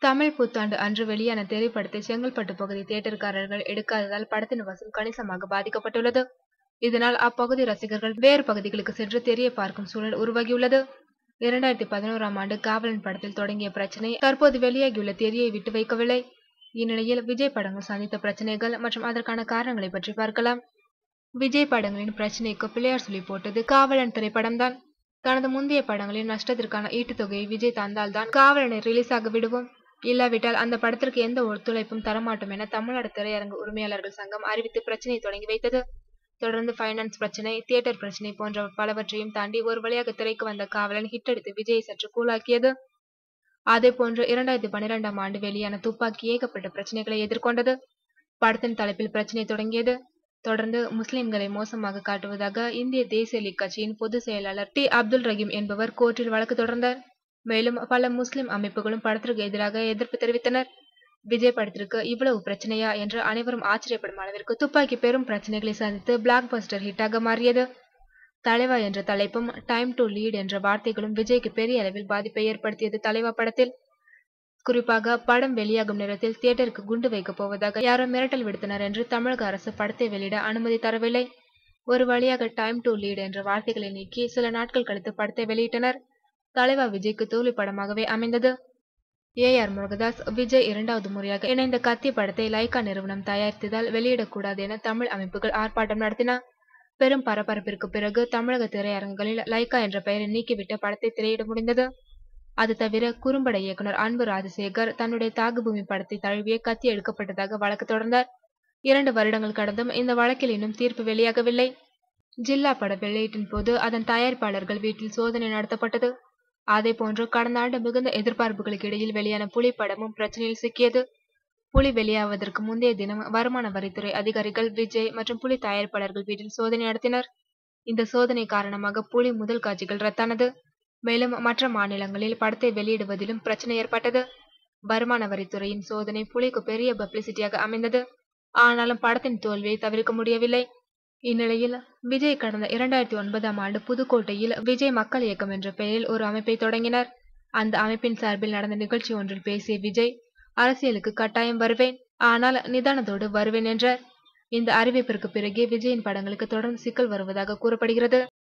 தமிழ் புத்தாண்டு அன்று வெளியான திரைப்படத்தை செங்கல்பட்டு பகுதி தியேட்டர்காரர்கள் எடுக்காததால் படத்தின் வசூல் கணிசமாக பாதிக்கப்பட்டுள்ளது. இதனால் அப்பகுதி ரசிகர்கள் வேறு பகுதிகளுக்கு சென்று திரையை பார்க்கும் சூழல் உருவாகியுள்ளது. 2011ஆம் ஆண்டு காவலன் படத்தில் தொடங்கிய பிரச்சனை தற்போது வெளியாகியுள்ள திரையை விட்டு வைக்கவில்லை. இந்நிலையில் விஜய் படங்கள் சந்தித்த பிரச்சனைகள் மற்றும் அதற்கான காரணங்களை பற்றி பார்க்கலாம். விஜய் படங்களின் பிரச்சனைக்கு பிள்ளையார் சொல்லி போட்டது காவலன் திரைப்படம்தான். தனது முந்தைய படங்களின் நஷ்டத்திற்கான ஈட்டுத்தொகையை விஜய் தந்தால்தான் காவலனை ரிலீஸ் ஆக விடுவோம், இல்லாவிட்டால் அந்த படத்திற்கு எந்த ஒத்துழைப்பும் தரமாட்டோம் என தமிழ்நாடு திரையரங்கு உரிமையாளர்கள் சங்கம் அறிவித்து பிரச்சனையை தொடங்கி வைத்தது. தொடர்ந்து பைனான்ஸ் பிரச்சனை, தியேட்டர் பிரச்சனை போன்ற பலவற்றையும் தாண்டி ஒரு வழியாக திரைக்கு வந்த காவலன் ஹிட் அடித்து விஜயை சற்று கூலாக்கியது. அதேபோன்று 2012ஆம் ஆண்டு வெளியான துப்பாக்கி ஏகப்பட்ட பிரச்சனைகளை எதிர்கொண்டது. படத்தின் தலைப்பில் பிரச்சனை தொடங்கியது. தொடர்ந்து முஸ்லிம்களை மோசமாக காட்டுவதாக இந்திய தேசிய லீக் கட்சியின் பொதுச் செயலாளர் டி. அப்துல் ரஹீம் என்பவர் கோர்ட்டில் வழக்கு தொடர்ந்தார். மேலும் பல முஸ்லிம் அமைப்புகளும் படத்திற்கு எதிராக எதிர்ப்பு தெரிவித்தனர். விஜய் படத்திற்கு இவ்வளவு பிரச்சனையா என்று அனைவரும் ஆச்சரியப்படும் அளவிற்கு துப்பாக்கி பெரும் பிரச்சனைகளை சந்தித்து பிளாக் பஸ்டர் ஹிட்டாக மாறியது. தலைவா என்ற தலைப்பும் டைம் டு லீட் என்ற வார்த்தைகளும் விஜய்க்கு பெரிய அளவில் பாதிப்பை ஏற்படுத்தியது. தலைவா படத்தில் குறிப்பாக படம் வெளியாகும் நேரத்தில் தியேட்டருக்கு குண்டு வைக்கப் போவதாக யாரோ மிரட்டல் விடுத்தனர் என்று தமிழக அரசு படத்தை வெளியிட அனுமதி தரவில்லை. ஒரு வழியாக டைம் டு லீட் என்ற வார்த்தைகளை நீக்கி சில நாட்கள் கழித்து படத்தை வெளியிட்டனர். தலைவா விஜய்க்கு தோல்வி படமாகவே அமைந்தது. ஏ.ஆர். முருகதாஸ், விஜய் இரண்டாவது முறையாக இணைந்த கத்தி படத்தை லைகா நிறுவனம் தயாரித்ததால் வெளியிடக்கூடாது என தமிழ் அமைப்புகள் ஆர்ப்பாட்டம் நடத்தின. பெரும் பரபரப்பிற்கு பிறகு தமிழக திரையரங்குகளில் லைகா என்ற பெயரை நீக்கிவிட்ட படத்தை திரையிட முடிந்தது. அது தவிர குறும்பட இயக்குனர் அன்பு ராஜசேகர் தன்னுடைய தாகுபூமி படத்தை தழுவிய கத்தி எடுக்கப்பட்டதாக வழக்கு தொடர்ந்தார். 2 வருடங்கள் கடந்தும் இந்த வழக்கில் இன்னும் தீர்ப்பு வெளியாகவில்லை. ஜில்லா பட வெளியீட்டின் போது அதன் தயாரிப்பாளர்கள் வீட்டில் சோதனை நடத்தப்பட்டது. அதேபோன்று கடந்த ஆண்டு மிகுந்த எதிர்பார்ப்புகளுக்கு இடையில் வெளியான புலி படமும் பிரச்சனையில் சிக்கியது. புலி வெளியாவதற்கு முந்தைய தினம் வருமான வரித்துறை அதிகாரிகள் விஜய் மற்றும் புலி தயாரிப்பாளர்கள் வீட்டில் சோதனை நடத்தினர். இந்த சோதனை காரணமாக புலி முதல் காட்சிகள் ரத்தானது. மேலும் மற்ற மாநிலங்களில் படத்தை வெளியிடுவதிலும் பிரச்சனை ஏற்பட்டது. வருமான வரித்துறையின் சோதனை புலிக்கு பெரிய பப்ளிசிட்டியாக அமைந்தது. ஆனாலும் படத்தின் தோல்வியை தவிர்க்க முடியவில்லை. இந்நிலையில் விஜய் கடந்த 2009ஆம் ஆண்டு புதுக்கோட்டையில் விஜய் மக்கள் இயக்கம் என்ற பெயரில் ஒரு அமைப்பை தொடங்கினார். அந்த அமைப்பின் சார்பில் நடந்த நிகழ்ச்சி ஒன்றில் பேசிய விஜய், அரசியலுக்கு கட்டாயம் வருவேன், ஆனால் நிதானத்தோடு வருவேன் என்றார். இந்த அறிவிப்பிற்கு பிறகே விஜயின் படங்களுக்கு தொடர்ந்து சிக்கல் வருவதாக கூறப்படுகிறது.